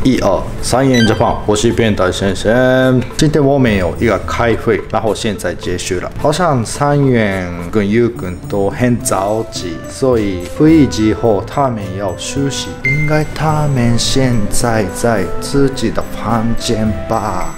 1、2、3元 Japan， 我是变态先生。今天我们有一个开会，然后现在结束了。好像3元跟U君都很着急，所以会议之后他们要休息。应该他们现在在自己的房间吧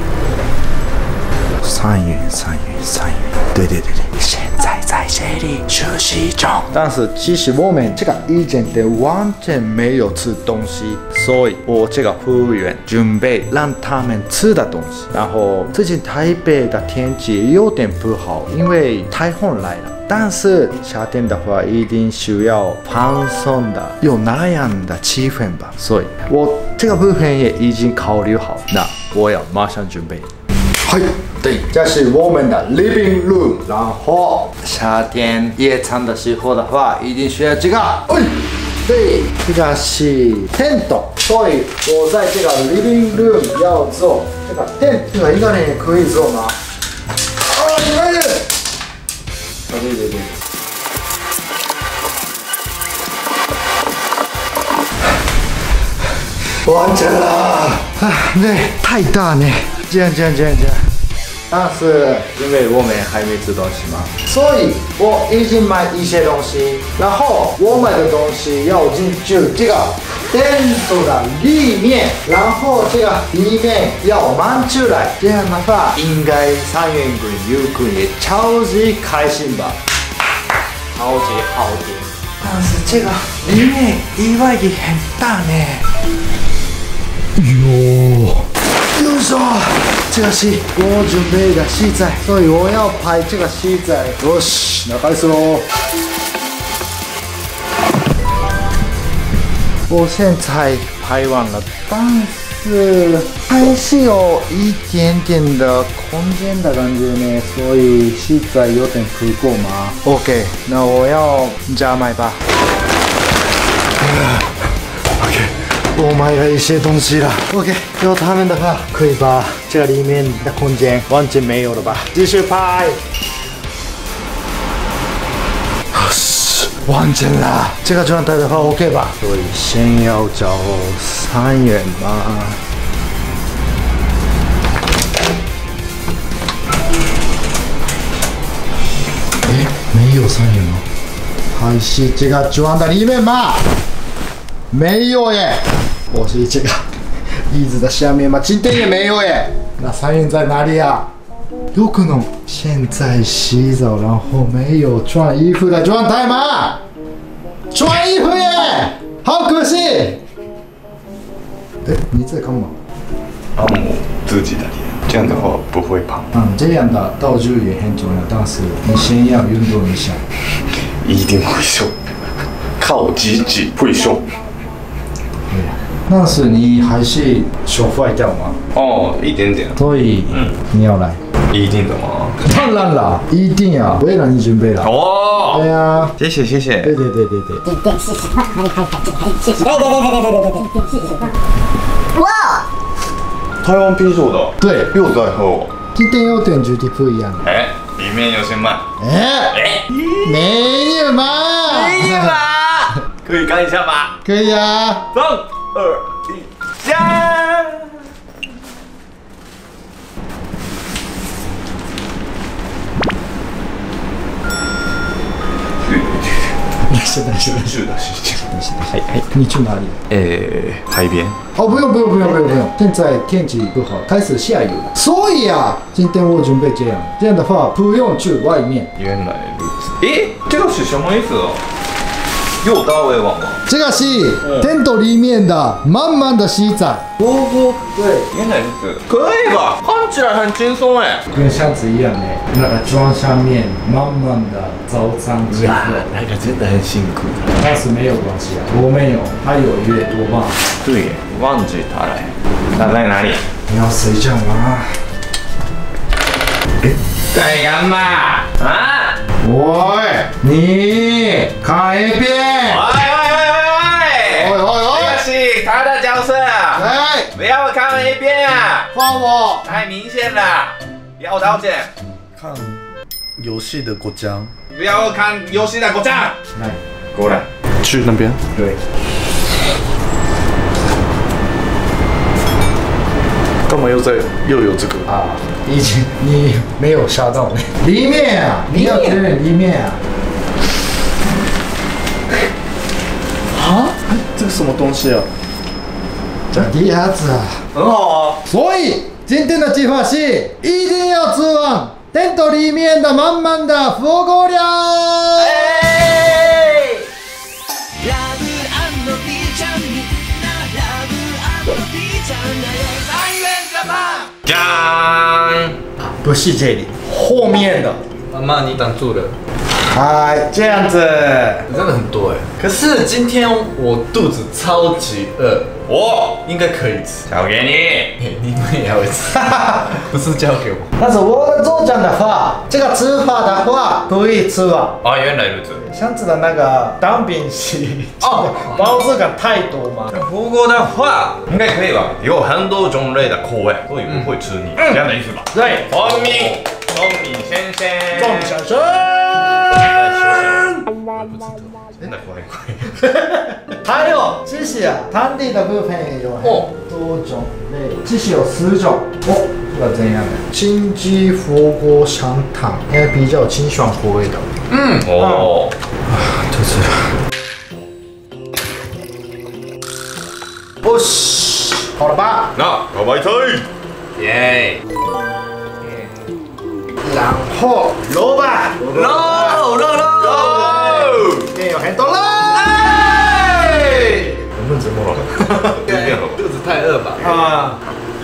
？3元，对。现在在这里休息中。但是其实我们这个一间店完全没有吃东西，所以我这个服务员准备让他们吃的东西。然后最近台北的天气有点不好，因为台风来了。但是夏天的话一定需要放松的有那样的气氛吧，所以我这个部分也已经考虑好，那我要马上准备。对，这是我们的 living room。然后夏天夜餐的时候的话，一定需要这个。对，这个是 tent， 所以我在这个 living room 要做这个 tent， 这个一个人也可以做吗？对。完成了对，太大呢，这样。但是因为我们还没吃东西嘛，所以我已经买一些东西，然后我买的东西要进去这个tent的里面，然后这个里面要满出来，这样的话应该3元跟U君也超级开心吧，超级好点。但是这个里面意外的很大呢。よいしょ，这个是我准备的食材，所以我要拍这个食材。よし，那开始喽。我现在拍完了，但是还是有一点点的空间的感觉呢，所以食材有点不够嘛。OK， 那我要加买吧。我买了一些东西了 ，OK， 有他们的话，可以把这个里面的空间完全没有了吧？继续拍，完成了。这个状态的话 ，OK 吧？所以先要找3元吧。没有3元吗？还是这个装的里面吗？没有耶。我是这个椅子的下面吗？今天也没有耶。那3元在哪里啊？有可能现在洗澡，然后没有穿衣服的状态吗？穿衣服耶，好可惜。你在干嘛？ 按摩自己的脸，这样的话不会胖。 这样的道具也很重要，但是你先要运动一下。 一定会瘦，靠自己会瘦。 但是你还是手坏掉吗？ 哦，一点点。 所以，你要来？ 一定的吗？ 当然了，一定要为了你准备了。 哦， 对呀， 谢谢。 对。 谢谢。哇！ 台湾啤酒的。 对， 又在喝哦。 今天有点主题不一样。 里面有些慢。 没有吗？ 可以看一下吗？ 可以啊。 3、2、1，加！ 是的。 哎， 你去哪里？ 海边。 哦，不用，现在天气不好，开始下雨了。所以啊，今天我准备这样的话不用去外面。 原来如此。这个是什么意思哦？又大胃王吗？ 这个是tent里面的满满的食材。对， 原来如此。可以吧？看起来很轻松哎。 跟上次一样哎，那个装上面满满的早餐之后， 那个真的很辛苦。 但是没有关系啊，我没有，还有越多吧。 对，忘记它了。它在哪里？ 你要睡觉吗？ 在干嘛？啊？ 喂，你看一遍。 这是他的角色。不要看了一遍啊！ 换我。 太明显了，要道歉。 看游戏的国家。 不要看游戏的国家。 来， 过来。 去那边。 对。 么又有这个？ 啊，以前你没有吓到呢。里面啊，你要觉得里面啊。 啊？这个什么东西啊？ 第二子啊， 很好啊。 所以今天的计划是一定要吃完店头里面的满满的火锅料。 じゃーん！ 不是这里，后面的。 妈妈，你挡住了。 嗨，这样子。 真的很多哎。可是今天我肚子超级饿， 我应该可以吃。 交给你。 你们也会吃，不是交给我。 但是我的做讲的话，这个吃法的话可以吃完。 啊，原来如此。 上次的那个当饼系哦， 包子感太多嘛。 火锅的话应该可以吧？有很多种类的口味，所以不会吃腻，这样的意思吧？ 对， 聪明先生， 钟先生。 真的怪怪。 还有，其实啊，汤底的部分也有很多种类，其实有10种。哦，这个怎样的？金鸡火锅香汤，应该比较清爽口味的。 哦， 就是了。哦西，好了吧？ 那老白菜， 耶！ 然后肉吧， 肉， 也有很多肉。 我们怎么了？ 肚子太饿吧？ 啊。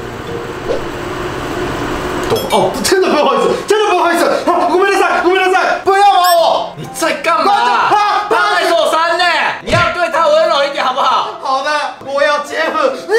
哦，真的不好意思，真的不好意思，ごめんなさい，ごめんなさい，不要骂我。 你在干嘛？他在做山呢，你要对他温柔一点好不好？ 好的，我要结婚。这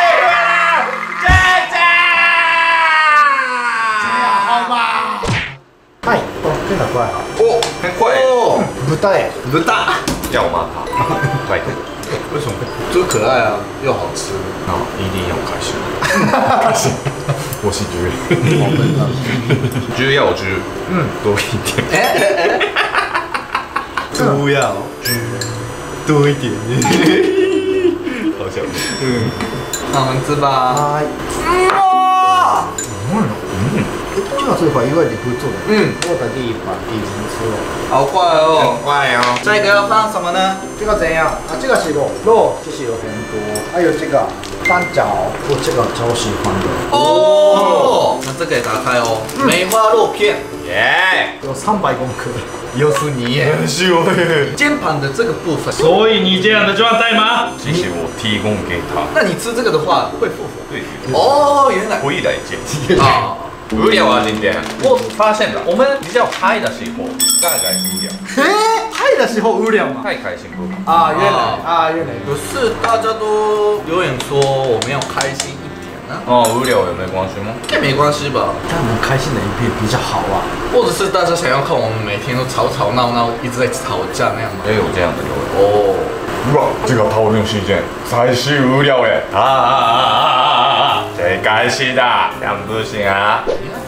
样好吗？はい、哦，这个怪好。 哦，很快。 哦， 豚や。 不大。 叫我骂他，拜托。 为什么？就可爱啊，又好吃。 那一定要开心。开心。我是猪。猪要猪，多一点。 猪要多一点。 好笑。 那我们吃吧。 はい。这个做法意外地不做的。我的第一把已经吃了。 好快哦。 快哦。 这个要放什么呢？ 这个怎样啊？这个是肉，肉其实有很多，还有这个蛋饺，我这个超喜欢的。 哦，那这个也打开哦。梅花肉片， 耶！ 有300公克。 又是你耶！ 是我。 肩膀的这个部分。 所以你这样的状态吗？ 谢谢我提供给他。 那你吃这个的话会复活？ 对。 哦，原来。 回来见。 啊。 无聊啊，今天我发现了，我们比较嗨的时候大概无聊， 嗨的时候无聊嘛。 太开心不好。 啊，原来原来。 可是大家都留言说我们要开心一点呢。 哦，无聊也没关系吗？ 也没关系吧， 这样能开心的影片比较好啊。 或者是大家想要看我们每天都吵吵闹闹，一直在吵架那样吗？ 也有这样的留言。 哦， 哇，这个讨論時間最終無聊耶！最開始だ，这样不行啊！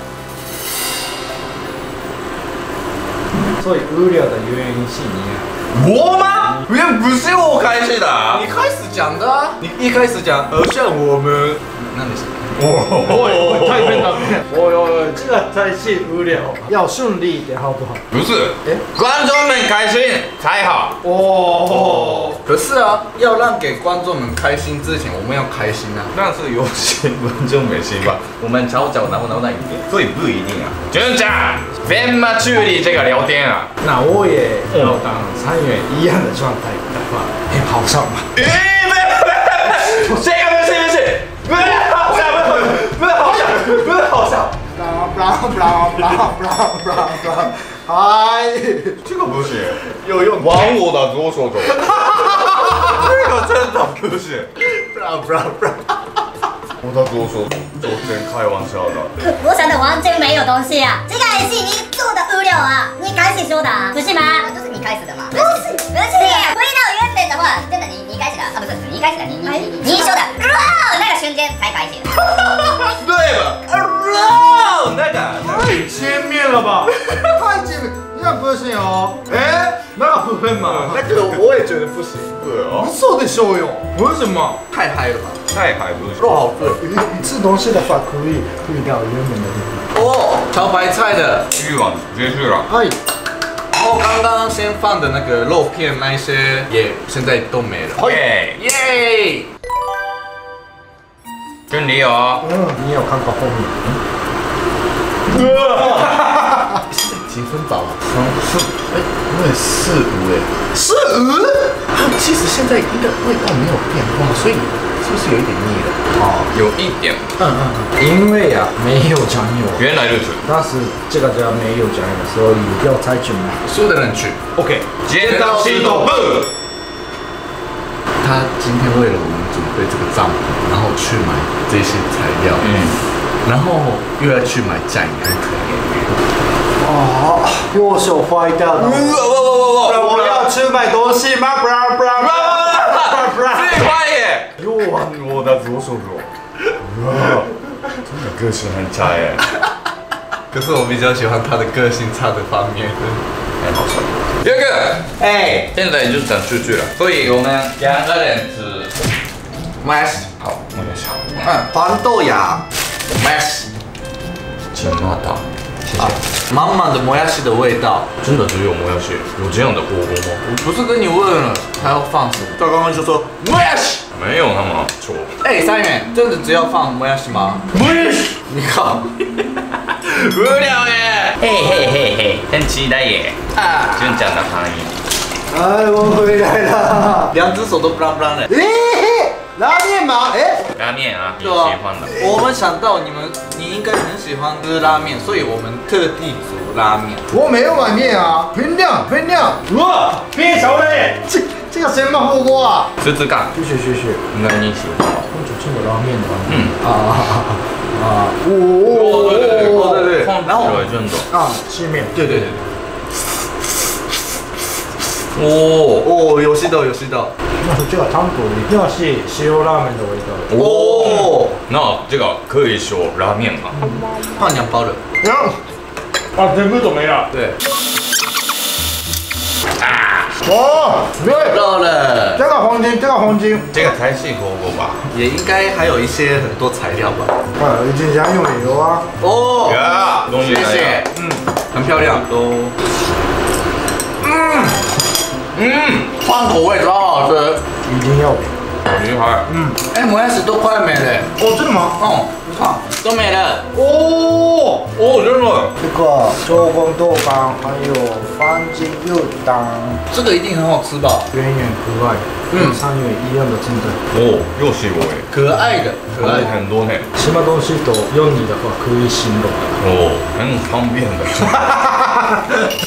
所以无聊的原因是你我吗？也不是我開始的。 你开始讲的啊，你一开始讲，像我们，那你是？ 太笨了，这个才是无聊，要顺利一点，好不好？ 不是，观众们開心才好。 哦， 可是啊，要让给观众们开心之前，我们要开心啊。 但是有些观众没習慣，我們吵吵鬧鬧那一點，所以不一定啊。真假？怎麼處理這個聊天啊？ 那我也要当参与一样的状态的话，好上嘛？ 这个不是，不是好笑，不是好笑，不是好笑。 嗨， 这个不是，要用往我的左手走。这个真的不是。我的左手昨天开玩笑的。 我想的完全没有东西啊！这个也是你做的无聊啊！你开始说的啊，不是吗？就是你开始的嘛。不是，回到原本的话，真的你开始的啊，不是你开始的，你说的，哇，那个瞬间才开始。 对了，那个太前面了吧？太前面，要个不行哦。那个不会嘛？ 那个我也觉得不行。 对哦， 嘘でしょうよ。为什么？ 太嗨了吧？ 太海不是肉好脆。 吃东西的话可以到原本的地方。 哦，炒白菜的。 去完直接去了。 はい。 然后刚刚先放的那个肉片那一些也现在都没了。 耶， 耶！ 跟你哦。 你有看过后面？ 几分饱啊？4，我也4、5哎。 4、5？ 其实现在应该味道没有变化，所以是不是有一点腻了？ 有一点。 因为啊没有酱油， 原来如此。 但是这个家没有酱油，所以要再去买。 输的人去。OK。 剪刀石头布。 他今天为了我们准备这个帐篷，然后去买这些材料，然后又要去买酱油。 哦，右手坏掉了。我要去买东西吗？不然。 最快耶！ 又玩我的左手手。 真的个性很差耶。 可是我比较喜欢他的个性差的方面。 太好笑了。第二个，现在就讲出去了，所以我们2个人吃 mash。 好，我也想。 黄豆芽 mash。 请马达。 满满的もやし的味道。 真的只有もやし？有这样的火锅吗？ 我不是跟你问了，还要放什么？他刚刚就说もやし。 没有那么错。 3元，真的只要放もやし吗？ 不是。 你靠！ 无聊耶！嘿，很期待耶！俊讲的翻译。 哎，我回来了。 2只手都不让的。 拉面吗？ 拉面啊，你喜对啊欢的。 我们想到你应该很喜欢吃拉面，所以我们特地煮拉面。 我没有买面啊，分量。哇，变小嘞！这个什么火锅啊？ 试试看。 谢谢。 应该你喜欢吧？ 我只吃过拉面的。 对。 然后真的。 吃面。对。有味道。 那是这个汤头里面是塩拉面的味道。 那这个可以说拉面吗？ 放2包的。 全部都没了。 对。 对了。 这个黄金。 这个才是火锅吧？ 也应该还有一些很多材料吧。 已经酱油没有啊。 谢谢。很漂亮。换口味超好吃。 一定要。 厉害。 もやし都快没了。 真的吗？ 你看都没了。 真的。 这个周公豆干还有番茄肉蛋， 这个一定很好吃吧？ 圆可爱，跟三元一样的真的。 又是我耶。 可爱的。 很多呢。 什么东西都用你的话可以形容。 很方便的。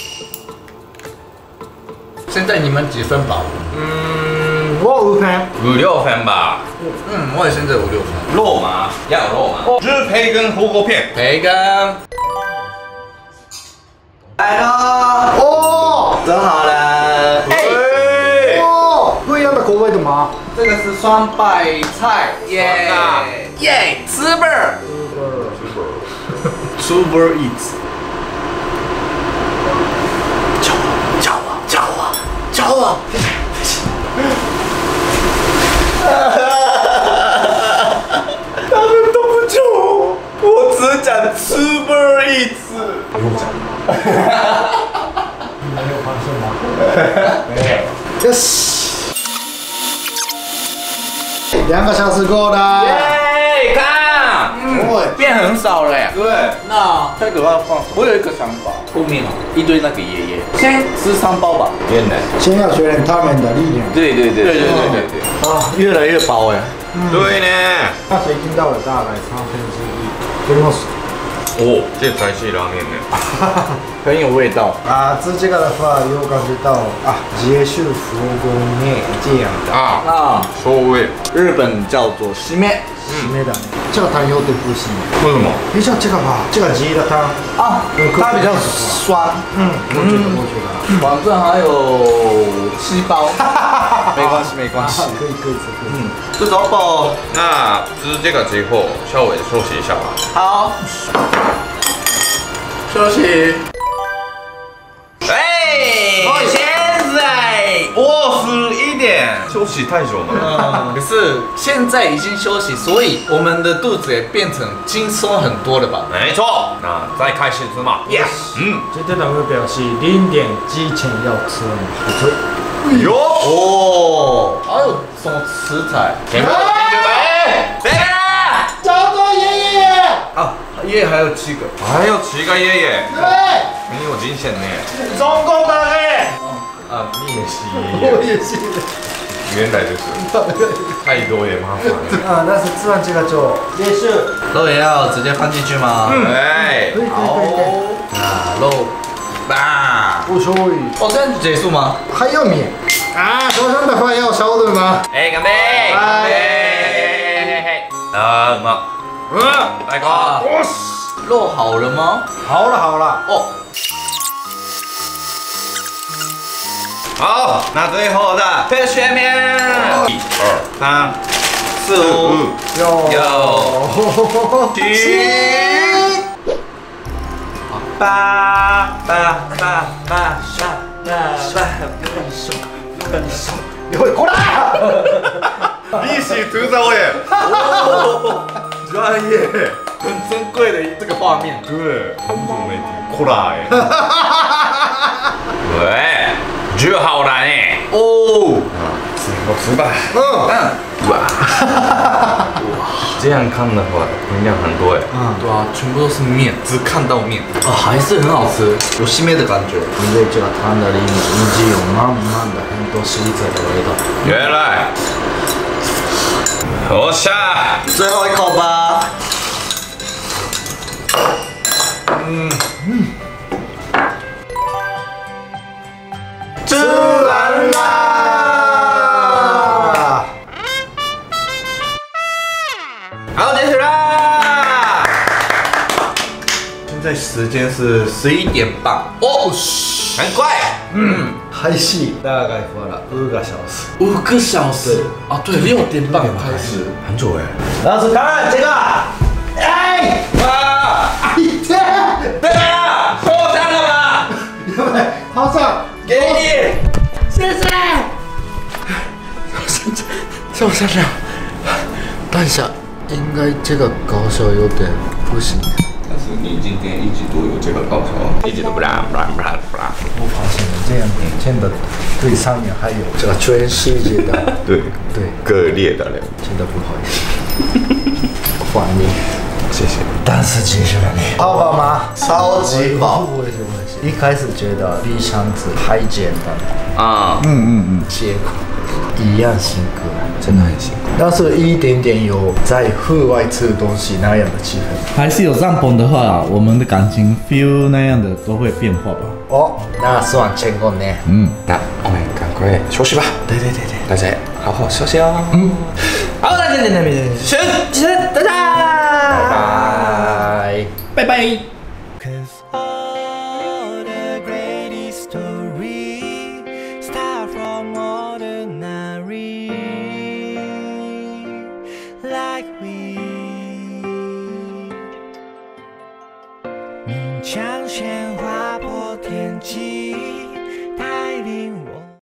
现在你们几分饱？ 我5分。 5、6分吧。 我也现在5、6分。 肉吗？要肉吗？就是培根火锅片。 培根。来了。蒸好了。 不一样的口味的吗？ 这个是酸白菜。耶！吃吧。Super Eats。叫啊！他们都不叫我，我只讲 Super Eats。 不用讲。你没有发现吗？没有。よし。2个小时过了。 看， 变很少了。对，那这个要放什么？我有一个想法，后面一堆那个爷爷，先吃3包吧。 原来。 先要学练他们的力量。 对。越来越薄哎。 对呢。 那谁听到了大概1/3。给我。 这才是拉面呢。 很有味道。 吃这个的话有感觉到结束火锅面这样的。 所谓日本叫做締め。 締めだね。这个汤有点不行。 为什么？ 像这个吧，这个鸡的汤它比较酸。 我觉得。 反正还有7包。没关系。 可以吃。 吃饱饱。 那吃这个之后稍微休息一下吧。 好。休息。 11点，休息太久了。 可是现在已经休息，所以我们的肚子也变成轻松很多了吧？ 没错，那再开始吃嘛。Yes， 今天的目标是0点之前要吃完所以哟哦，还有什么食材？ 前面有进去没？谁啊？ 叫做爷爷。 啊，爷爷还有7个。 还有7个爷爷。 对， 你有惊险呢。 中共的嘞。 啊，你也是爷爷。 我也是。 原来就是太多也麻烦了。 啊，但是吃完这个就结束。 肉也要直接放进去吗？ 哎， 好，那肉吧。 不所以哦，这样就结束吗？ 还有面啊，手上的话要消毒吗？ 哎，干杯！哎，啊，嘛，来哥， 肉好了吗？ 好了好了， 哦， 好，那最后的配全面，1、2、3、4、5、6、7、8、 你会过来？ 一起吐槽耶！专业， 很珍贵的这个画面。 对，很久没听过来。对，就好难哎。哦，我吃吧。哇，这样看的话，分量很多哎。 对啊，全部都是面，只看到面啊，还是很好吃，有细面的感觉。 因为这个汤的里面已经有满满的很多食材的味道。 原来，我下最后一口吧。 吃完啦！ 好，结束啦。 现在时间是11点半。哦， 很快。 开始大概花了5个小时。 5个小时啊，对，6点半开始。 很久哎。 老师看这个，哎， 哇！ 这， 对啊，受伤了吧？ 好上， 给你。 谢谢。受伤了，但是应该这个高手有点不行。 但是你今天一直都有这个高手，一直都不让。 我发现了这样真的对上面还有这个全世界的对对， 割裂的人， 真的不好意思，换你。 谢谢。 但是结束了你，好饱吗？ 超级饱。 我也是，一开始觉得比箱子还简单， 啊， 结果一样辛苦， 真的很辛苦。 但是一点点有在户外吃东西那样的气氛。 还是有帐篷的话，我们的感情 feel 那样的都会变化吧。 哦，那算成功呢。 那我们赶快休息吧。 对， 大家好好休息哦。 好，大家那边先，大家， 拜拜。 拜拜。 'Cause all the greatest story start from ordinary, like we. 明枪鲜划破天际。